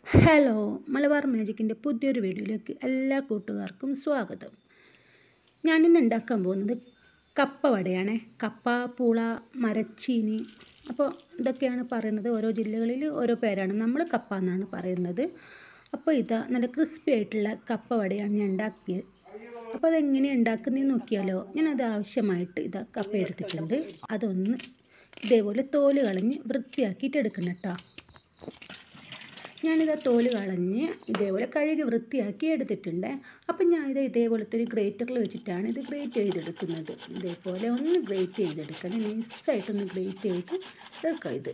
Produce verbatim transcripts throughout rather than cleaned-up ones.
Hello, Malabar മാജിക്കിൻ്റെ പുതിയൊരു വീഡിയോയിലേക്ക് എല്ലാ കൂട്ടുകാർക്കും സ്വാഗതം. ഞാനിന്ന് ഉണ്ടാക്കാൻ പോകുന്നത് കപ്പ വടയാണ്. കപ്പ, പൂള, മരച്ചീനി, അപ്പോൾ ഇതൊക്കെയാണ് പറയുന്നത്. ഓരോ ജില്ലകളിൽ ഓരോ പേരാണ്. നമ്മൾ കപ്പ എന്നാണ് പറയുന്നത്. അപ്പോൾ ഇതാ നല്ല ക്രിസ്പി ആയിട്ടുള്ള കപ്പ വടയാണ് ഞാൻ ഉണ്ടാക്കിയത്. അപ്പോൾ അതെങ്ങനെയാണ് ഉണ്ടാക്കുന്നതെന്ന് നോക്കിയാലോ. ഞാനത് ആവശ്യമായിട്ട് ഇതാ കപ്പ എടുത്തിട്ടുണ്ട്. അതൊന്ന് ഇതേപോലെ തോല് കളഞ്ഞ് വൃത്തിയാക്കിയിട്ട് എടുക്കണം കേട്ടോ. ഞാനിത് തോല് കളഞ്ഞ് ഇതേപോലെ കഴുകി വൃത്തിയാക്കി എടുത്തിട്ടുണ്ട്. അപ്പം ഞാനിത് ഇതേപോലത്തെ ഒരു ഗ്രേറ്ററിൽ വെച്ചിട്ടാണ് ഇത് ഗ്രേറ്റ് ചെയ്തെടുക്കുന്നത്. ഇതേപോലെ ഒന്ന് ഗ്രേറ്റ് ചെയ്തെടുക്കണം. നൈസായിട്ടൊന്ന് ഗ്രേറ്റ് ചെയ്ത് എടുക്കാം. ഇത്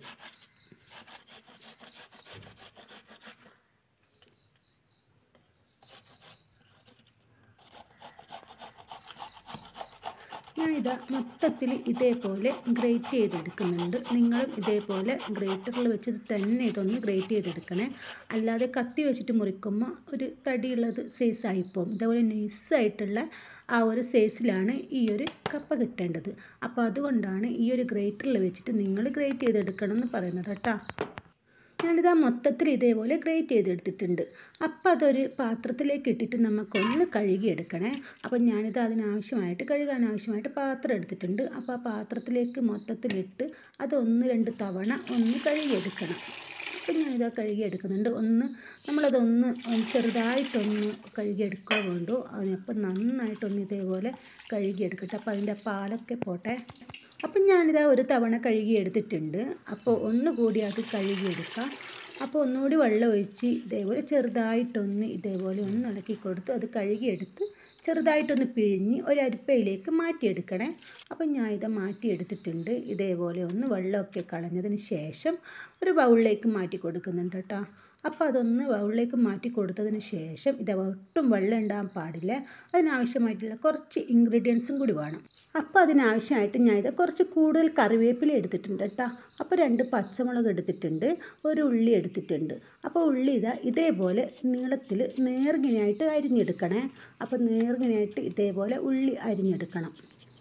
ഞാനിതാ മൊത്തത്തിൽ ഇതേപോലെ ഗ്രേറ്റ് ചെയ്തെടുക്കുന്നുണ്ട്. നിങ്ങളും ഇതേപോലെ ഗ്രേറ്ററിൽ വെച്ചിട്ട് തന്നെ ഇതൊന്ന് ഗ്രേറ്റ് ചെയ്തെടുക്കണേ. അല്ലാതെ കത്തി വെച്ചിട്ട് മുറിക്കുമ്പോൾ ഒരു തടിയുള്ളത് സൈസായിപ്പോവും. ഇതേപോലെ നൈസായിട്ടുള്ള ആ ഒരു സൈസിലാണ് ഈ ഒരു കപ്പ കിട്ടേണ്ടത്. അപ്പോൾ അതുകൊണ്ടാണ് ഈ ഒരു ഗ്രേറ്ററിൽ വെച്ചിട്ട് നിങ്ങൾ ഗ്രേറ്റ് ചെയ്തെടുക്കണം എന്ന് പറയുന്നത് കേട്ടോ. ഞാനിതാ മൊത്തത്തിൽ ഇതേപോലെ ഗ്രേറ്റ് ചെയ്തെടുത്തിട്ടുണ്ട്. അപ്പം അതൊരു പാത്രത്തിലേക്ക് ഇട്ടിട്ട് നമുക്കൊന്ന് കഴുകിയെടുക്കണേ. അപ്പം ഞാനിത് അതിനാവശ്യമായിട്ട് കഴുകാൻ ആവശ്യമായിട്ട് പാത്രം എടുത്തിട്ടുണ്ട്. അപ്പോൾ ആ പാത്രത്തിലേക്ക് മൊത്തത്തിലിട്ട് അതൊന്ന് രണ്ട് തവണ ഒന്ന് കഴുകിയെടുക്കണം. അപ്പം ഞാനിതാ കഴുകിയെടുക്കുന്നുണ്ട്. ഒന്ന് നമ്മളതൊന്ന് ചെറുതായിട്ടൊന്ന് കഴുകിയെടുക്കുക വേണ്ടു. അതിനപ്പം നന്നായിട്ടൊന്ന് ഇതേപോലെ കഴുകിയെടുക്കട്ടെ. അപ്പോൾ അതിൻ്റെ പാലൊക്കെ പോട്ടെ. അപ്പം ഞാനിതാ ഒരു തവണ കഴുകി എടുത്തിട്ടുണ്ട്. അപ്പോൾ ഒന്നുകൂടി അത് കഴുകിയെടുക്കാം. അപ്പോൾ ഒന്നുകൂടി വെള്ളം ഒഴിച്ച് ഇതേപോലെ ചെറുതായിട്ടൊന്ന് ഇതേപോലെ ഒന്ന് ഇളക്കി കൊടുത്ത് അത് കഴുകിയെടുത്ത് ചെറുതായിട്ടൊന്ന് പിഴിഞ്ഞ് ഒരരിപ്പയിലേക്ക് മാറ്റിയെടുക്കണേ. അപ്പം ഞാൻ ഇത് മാറ്റിയെടുത്തിട്ടുണ്ട്. ഇതേപോലെ ഒന്ന് വെള്ളമൊക്കെ കളഞ്ഞതിന് ശേഷം ഒരു ബൗളിലേക്ക് മാറ്റി കൊടുക്കുന്നുണ്ട് കേട്ടോ. അപ്പോൾ അതൊന്ന് ബൗളിലേക്ക് മാറ്റി കൊടുത്തതിന് ശേഷം ഇത് ഒട്ടും വെള്ളം ഉണ്ടാകാൻ പാടില്ല. അതിനാവശ്യമായിട്ടുള്ള കുറച്ച് ഇൻഗ്രീഡിയൻസും കൂടി വേണം. അപ്പോൾ അതിനാവശ്യമായിട്ട് ഞാൻ ഇത് കുറച്ച് കൂടുതൽ കറിവേപ്പില എടുത്തിട്ടുണ്ട് കേട്ടോ. അപ്പോൾ രണ്ട് പച്ചമുളക് എടുത്തിട്ടുണ്ട്, ഒരു ഉള്ളി എടുത്തിട്ടുണ്ട്. അപ്പോൾ ഉള്ളി ഇതാ ഇതേപോലെ നീളത്തിൽ നേർങ്ങിനായിട്ട് അരിഞ്ഞെടുക്കണേ. അപ്പോൾ നേർങ്ങിനായിട്ട് ഇതേപോലെ ഉള്ളി അരിഞ്ഞെടുക്കണം.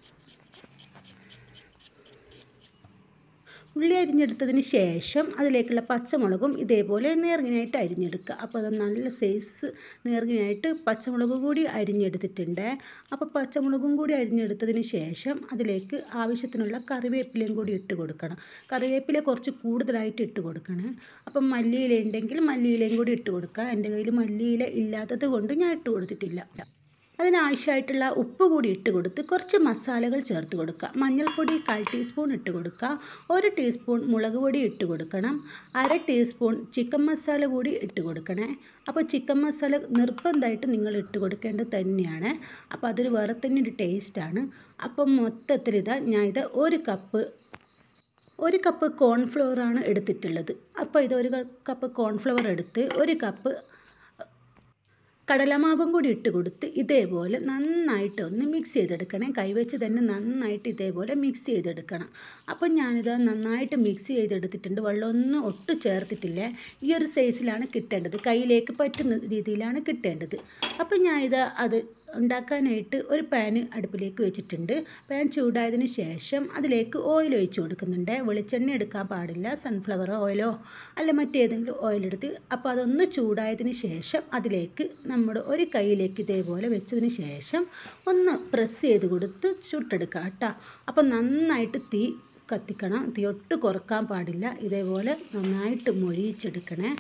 ഉള്ളി അരിഞ്ഞെടുത്തതിന് ശേഷം അതിലേക്കുള്ള പച്ചമുളകും ഇതേപോലെ നേർങ്ങിനായിട്ട് അരിഞ്ഞെടുക്കുക. അപ്പോൾ അത് നല്ല സൈസ് നേർങ്ങിനായിട്ട് പച്ചമുളക് കൂടി അരിഞ്ഞെടുത്തിട്ടുണ്ട്. അപ്പോൾ പച്ചമുളകും കൂടി അരിഞ്ഞെടുത്തതിന് ശേഷം അതിലേക്ക് ആവശ്യത്തിനുള്ള കറിവേപ്പിലയും കൂടി ഇട്ട് കൊടുക്കണം. കറിവേപ്പില കുറച്ച് കൂടുതലായിട്ട് ഇട്ട് കൊടുക്കണം. അപ്പം മല്ലിയില ഉണ്ടെങ്കിൽ മല്ലിയിലയും കൂടി ഇട്ട് കൊടുക്കുക. എൻ്റെ കയ്യിൽ മല്ലിയില ഇല്ലാത്തത് കൊണ്ട് ഞാൻ ഇട്ട് കൊടുത്തിട്ടില്ല. അതിനാവശ്യമായിട്ടുള്ള ഉപ്പ് കൂടി ഇട്ട് കൊടുത്ത് കുറച്ച് മസാലകൾ ചേർത്ത് കൊടുക്കുക. മഞ്ഞൾപ്പൊടി കാൽ ടീസ്പൂൺ ഇട്ട് കൊടുക്കുക. ഒരു ടീസ്പൂൺ മുളക് പൊടി ഇട്ട് കൊടുക്കണം. അര ടീസ്പൂൺ ചിക്കൻ മസാല കൂടി ഇട്ട് കൊടുക്കണേ. അപ്പോൾ ചിക്കൻ മസാല നിർബന്ധമായിട്ട് നിങ്ങൾ ഇട്ട് കൊടുക്കേണ്ടത് തന്നെയാണ്. അപ്പോൾ അതൊരു വേറെ തന്നെ ഒരു ടേസ്റ്റാണ്. അപ്പം മൊത്തത്തിൽ ഇതാ ഞാൻ ഇത് ഒരു കപ്പ് ഒരു കപ്പ് കോൺഫ്ലവറാണ് എടുത്തിട്ടുള്ളത്. അപ്പോൾ ഇത് ഒരു കപ്പ് കോൺഫ്ലവർ എടുത്ത് ഒരു കപ്പ് കടലമാവും കൂടി ഇട്ട് കൊടുത്ത് ഇതേപോലെ നന്നായിട്ടൊന്ന് മിക്സ് ചെയ്തെടുക്കണേ. കൈവച്ച് തന്നെ നന്നായിട്ട് ഇതേപോലെ മിക്സ് ചെയ്തെടുക്കണം. അപ്പം ഞാനിത് നന്നായിട്ട് മിക്സ് ചെയ്തെടുത്തിട്ടുണ്ട്. വെള്ളമൊന്നും ഒട്ടും ചേർത്തിട്ടില്ല. ഈ ഒരു സൈസിലാണ് കിട്ടേണ്ടത്. കയ്യിലേക്ക് പറ്റുന്ന രീതിയിലാണ് കിട്ടേണ്ടത്. അപ്പം ഞാനിത് അത് ഉണ്ടാക്കാനായിട്ട് ഒരു പാന് അടുപ്പിലേക്ക് വെച്ചിട്ടുണ്ട്. പാൻ ചൂടായതിന് ശേഷം അതിലേക്ക് ഓയിൽ ഒഴിച്ച് കൊടുക്കുന്നുണ്ട്. വെളിച്ചെണ്ണ എടുക്കാൻ പാടില്ല. സൺഫ്ലവർ ഓയിലോ അല്ല മറ്റേതെങ്കിലും ഓയിലെടുത്ത് അപ്പോൾ അതൊന്ന് ചൂടായതിന് ശേഷം അതിലേക്ക് നമ്മുടെ ഒരു കൈയിലേക്ക് ഇതേപോലെ വെച്ചതിന് ശേഷം ഒന്ന് പ്രസ് ചെയ്ത് കൊടുത്ത് ചുട്ടെടുക്കുക കേട്ടോ. അപ്പോൾ നന്നായിട്ട് തീ കത്തിക്കണം. തീ ഒട്ട് കുറക്കാൻ പാടില്ല. ഇതേപോലെ നന്നായിട്ട് മൊരിയിച്ചെടുക്കണേ.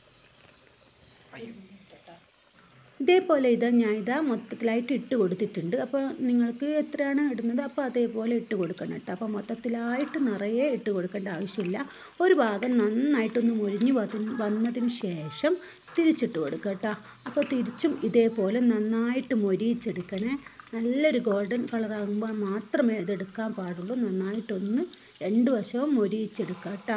ഇതേപോലെ ഇതാ ഞാൻ ഇതാ മൊത്തത്തിലായിട്ട് ഇട്ട് കൊടുത്തിട്ടുണ്ട്. അപ്പോൾ നിങ്ങൾക്ക് എത്രയാണ് ഇടുന്നത് അപ്പോൾ അതേപോലെ ഇട്ട് കൊടുക്കണം കേട്ടോ. അപ്പോൾ മൊത്തത്തിലായിട്ട് നിറയെ ഇട്ട് കൊടുക്കേണ്ട ആവശ്യമില്ല. ഒരു ഭാഗം നന്നായിട്ടൊന്ന് മൊരിഞ്ഞ് വന്നതിന് ശേഷം തിരിച്ചിട്ട് കൊടുക്കുക കേട്ടോ. അപ്പോൾ തിരിച്ചും ഇതേപോലെ നന്നായിട്ട് മൊരിയിച്ചെടുക്കണേ. നല്ലൊരു ഗോൾഡൻ കളറാകുമ്പോൾ മാത്രമേ ഇതെടുക്കാൻ പാടുള്ളൂ. നന്നായിട്ടൊന്ന് രണ്ട് വശവും മൊരിയിച്ചെടുക്കുക കേട്ടോ.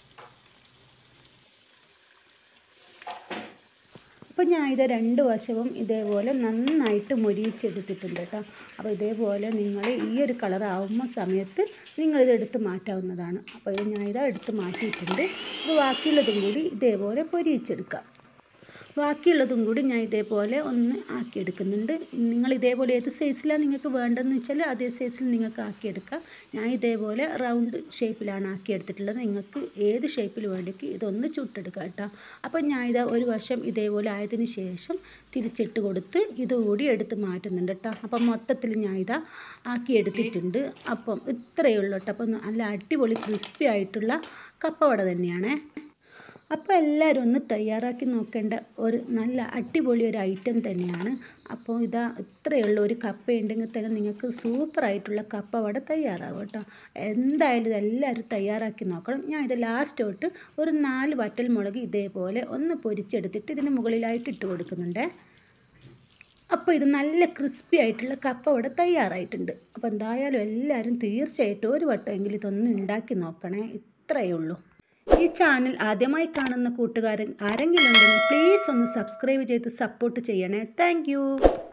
അപ്പോൾ ഞാൻ ഇത് രണ്ട് വശവും ഇതേപോലെ നന്നായിട്ട് മൊരിയിച്ചെടുത്തിട്ടുണ്ട് കേട്ടോ. അപ്പോൾ ഇതേപോലെ നിങ്ങൾ ഈ ഒരു കളറാവുന്ന സമയത്ത് നിങ്ങളിത് എടുത്ത് മാറ്റാവുന്നതാണ്. അപ്പോൾ ഇത് ഞാൻ ഇത് എടുത്ത് മാറ്റിയിട്ടുണ്ട്. ഇത് ബാക്കിയുള്ളതും കൂടി ഇതേപോലെ പൊരിയിച്ചെടുക്കാം. ബാക്കിയുള്ളതും കൂടി ഞാൻ ഇതേപോലെ ഒന്ന് ആക്കിയെടുക്കുന്നുണ്ട്. നിങ്ങൾ ഇതേപോലെ ഏത് സൈസിലാണ് നിങ്ങൾക്ക് വേണ്ടതെന്ന് വെച്ചാൽ അതേ സൈസിൽ നിങ്ങൾക്ക് ആക്കിയെടുക്കാം. ഞാൻ ഇതേപോലെ റൗണ്ട് ഷേപ്പിലാണ് ആക്കിയെടുത്തിട്ടുള്ളത്. നിങ്ങൾക്ക് ഏത് ഷേപ്പിൽ വേണമെങ്കിൽ ഇതൊന്ന് ചുട്ടെടുക്കാം കേട്ടോ. അപ്പം ഞാൻ ഇതാ ഒരു വശം ഇതേപോലെ ആയതിന് ശേഷം തിരിച്ചിട്ട് കൊടുത്ത് ഇതുകൂടി എടുത്ത് മാറ്റുന്നുണ്ട് കേട്ടോ. അപ്പം മൊത്തത്തിൽ ഞാൻ ഇതാ ആക്കിയെടുത്തിട്ടുണ്ട്. അപ്പം ഇത്രയേ ഉള്ളൂ കേട്ടോ. അപ്പം നല്ല അടിപൊളി ക്രിസ്പി ആയിട്ടുള്ള കപ്പവട തന്നെയാണ്. അപ്പോൾ എല്ലാവരും ഒന്ന് തയ്യാറാക്കി നോക്കേണ്ട ഒരു നല്ല അടിപൊളി ഒരു ഐറ്റം തന്നെയാണ്. അപ്പോൾ ഇതാ ഇത്രയുള്ള ഒരു കപ്പ ഉണ്ടെങ്കിൽ തന്നെ നിങ്ങൾക്ക് സൂപ്പറായിട്ടുള്ള കപ്പവട തയ്യാറാവും കേട്ടോ. എന്തായാലും ഇതെല്ലാവരും തയ്യാറാക്കി നോക്കണം. ഞാൻ ഇത് ലാസ്റ്റ് തൊട്ട് ഒരു നാല് വറ്റൽ മുളക് ഇതേപോലെ ഒന്ന് പൊരിച്ചെടുത്തിട്ട് ഇതിന് മുകളിലായിട്ട് ഇട്ട് കൊടുക്കുന്നുണ്ട്. അപ്പോൾ ഇത് നല്ല ക്രിസ്പി ആയിട്ടുള്ള കപ്പവട തയ്യാറായിട്ടുണ്ട്. അപ്പോൾ എന്തായാലും എല്ലാവരും തീർച്ചയായിട്ടും ഒരു വട്ടമെങ്കിലും ഇതൊന്ന് ഉണ്ടാക്കി നോക്കണേ. ഇത്രയേ ഉള്ളൂ. ഈ ചാനൽ ആദ്യമായി കാണുന്ന കൂട്ടുകാരൻ ആരെങ്കിലും ഉണ്ടെങ്കിൽ പ്ലീസ് ഒന്ന് സബ്സ്ക്രൈബ് ചെയ്ത് സപ്പോർട്ട് ചെയ്യണേ. താങ്ക്